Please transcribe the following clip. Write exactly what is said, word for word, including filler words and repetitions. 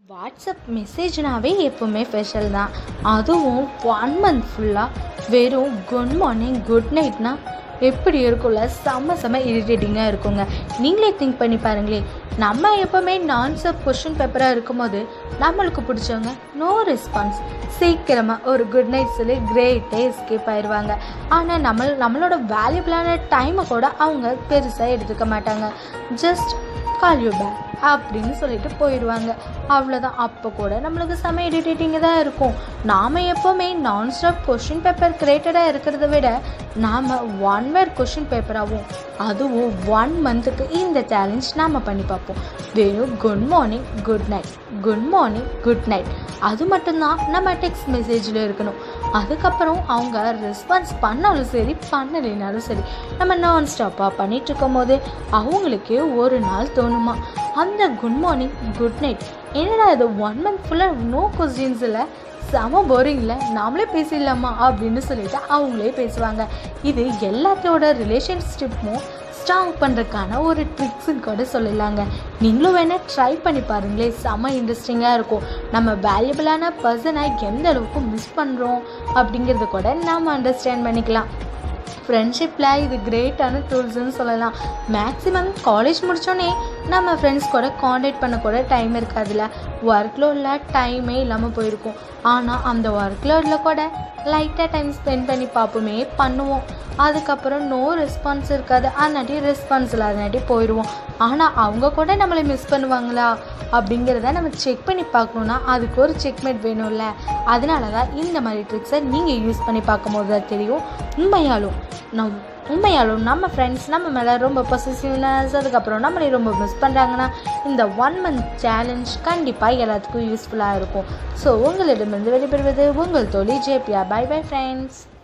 WhatsApp மெசேஜ்னாவே எப்போவுமே special தான். அதுவும் ஒன் மந்த் ஃபுல்லாக வெறும் குட் மார்னிங் குட் நைட்னா எப்படி இருக்கும்ல, செம்ம செம்ம இரிட்டேட்டிங்காக இருக்குங்க. நீங்களே திங்க் பண்ணி பாருங்களேன். நம்ம எப்போவுமே நான்ஸ்டாப் கொஷின் பேப்பராக இருக்கும்போது நம்மளுக்கு பிடிச்சவங்க நோ ரெஸ்பான்ஸ், சீக்கிரமாக ஒரு குட் நைட் சொல்லி கிரேட்டே எஸ்கேப் ஆயிடுவாங்க. ஆனால் நம்ம நம்மளோட வேல்யூபிளான டைமை கூட அவங்க பெருசாக எடுத்துக்க மாட்டாங்க. ஜஸ்ட் கால் யூ பேக் அப்படின்னு சொல்லிட்டு போயிடுவாங்க. அவ்வளோதான். அப்போ கூட நம்மளுக்கு செம்ம இரிட்டேட்டிங்காக தான் இருக்கும். நாம் எப்போவுமே நான்ஸ்டாப் கொஷின் பேப்பர் கிரியேட்டடாக இருக்கிறத விட நாம் ஒன் வேர் கொஷின் பேப்பராகவும் அதுவும் ஒன் மந்த்துக்கு இந்த சேலஞ்ச் நாம் பண்ணி பார்ப்போம். வெறும் good morning good night good morning good night அது மட்டும்தான் நம்ம டெக்ஸ்ட் மெசேஜில் இருக்கணும். அதுக்கப்புறம் அவங்க ரெஸ்பான்ஸ் பண்ணாலும் சரி பண்ணலைனாலும் சரி, நம்ம நான் ஸ்டாப்பாக பண்ணிகிட்டு இருக்கும் போது அவங்களுக்கே ஒரு நாள் தோணுமா, அந்த குட் மார்னிங் குட் நைட் என்னடா இது ஒன் மந்த் ஃபுல்லாக நோ கொஸ்டின்ஸ் இல்லை, செம போரிங் இல்லை, நாமளே பேசிடலாமா அப்படின்னு சொல்லிட்டு அவங்களே பேசுவாங்க. இது எல்லாத்தோட ரிலேஷன்ஷிப்பும் ஸ்ட்ராங் பண்ணுறதுக்கான ஒரு ட்ரிக்ஸுன்னு கூட சொல்லலாங்க. நீங்களும் வேணால் ட்ரை பண்ணி பாருங்களேன். செம்ம இன்ட்ரெஸ்டிங்காக இருக்கும். நம்ம வேல்யூபிளான பர்சனை எந்த அளவுக்கு மிஸ் பண்ணுறோம் அப்படிங்கிறத கூட நாம் அண்டர்ஸ்டாண்ட் பண்ணிக்கலாம். ஃப்ரெண்ட்ஷிப்பில் இது கிரேட்டான டூல்ஸ்ன்னு சொல்லலாம். மேக்ஸிமம் காலேஜ் முடித்தோடனே நம்ம ஃப்ரெண்ட்ஸ் கூட காண்டாக்ட் பண்ண கூட டைம் இருக்காதுல்ல. ஒர்க் லோடில் டைமே இல்லாமல் போயிருக்கும். ஆனால் அந்த ஒர்க் லோடில் கூட லைட்டாக டைம் ஸ்பெண்ட் பண்ணி பார்ப்போமே பண்ணுவோம். அதுக்கப்புறம் நோ ரெஸ்பான்ஸ் இருக்காது, அதனாட்டி ரெஸ்பான்ஸ் இல்லாதனாட்டி போயிடுவோம். ஆனால் அவங்க கூட நம்மளை மிஸ் பண்ணுவாங்களா அப்படிங்கிறத நம்ம செக் பண்ணி பார்க்கணுன்னா அதுக்கு ஒரு செக்மேட் வேணும்ல. அதனால தான் இந்த மாதிரி ட்ரிக்ஸை நீங்கள் யூஸ் பண்ணி பார்க்கும்போது தான் தெரியும் உண்மையாலும் நம் உண்மையாலும் நம்ம ஃப்ரெண்ட்ஸ் நம்ம மேலே ரொம்ப பொசசிவ்னஸ், அதுக்கப்புறம் நம்மளை ரொம்ப மிஸ் பண்ணுறாங்கன்னா இந்த ஒன் மந்த் சேலஞ்ச் கண்டிப்பாக எல்லாத்துக்கும் யூஸ்ஃபுல்லாக இருக்கும். ஸோ உங்களிடமிருந்து வெளிப்படுவது உங்கள் தோழி ஜேபியா. By bye friends.